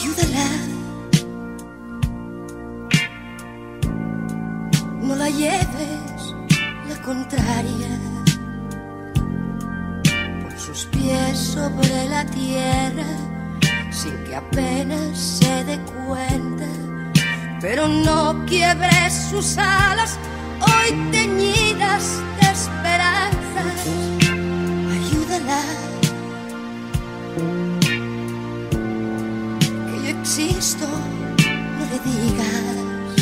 Ayúdala, no la lleves la contraria. Pon sus pies sobre la tierra sin que apenas se dé cuenta, pero no quiebres sus alas hoy teñidas de esperanzas. Ayúdala, que yo existo, no le digas.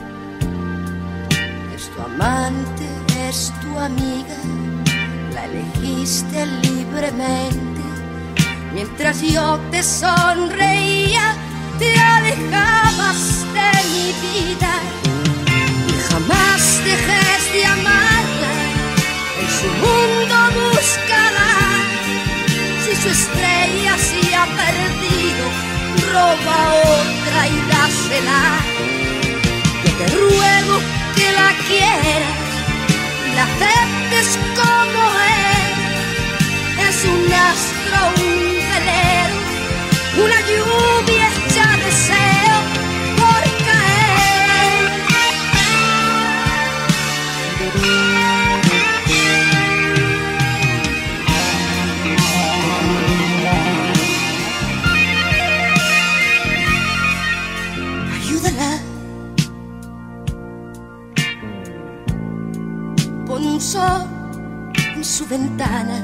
Es tu amante, es tu amiga, la elegiste libremente. Mientras yo te sonreía, te alejabas de mi vida. Y jamás dejes de amarla, en su mundo búscala. Si su estrella se ha perdido, roba otra y dásela. Yo te ruego que la quieras y la aceptes como es. Es un astro, un velero, una lluvia hecha deseo por caer. Ayúdala, pon un sol en su ventana.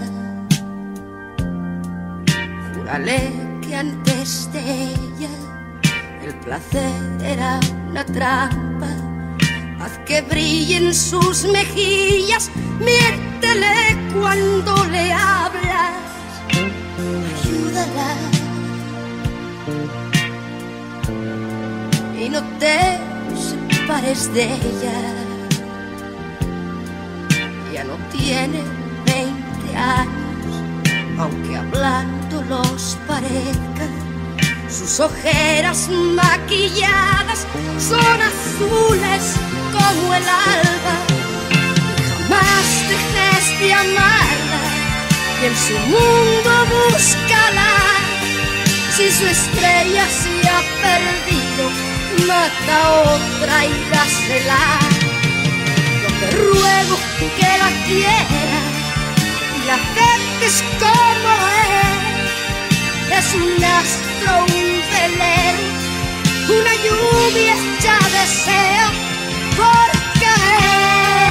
Júrale que antes de ella el placer era una trampa. Haz que brillen sus mejillas, miéntele cuando le hablas. Ayúdala y no te separes de ella. Ya no tiene 20 años, aunque hablando los parezca. Sus ojeras maquilladas son azules como el alba. Jamás dejes de amarla y en su mundo búscala. Si su estrella se ha perdido, mata otra y dásela. Yo te ruego que la quieras y la aceptes como es. Es un astro, un velero, una lluvia hecha deseo por caer.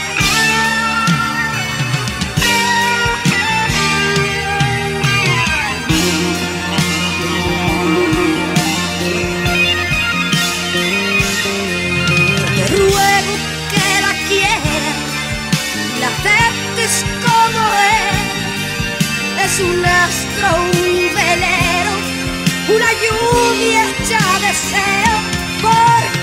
Te ruego que la quieras y la aceptes como es. Es un astro, un velero, una lluvia hecha deseo por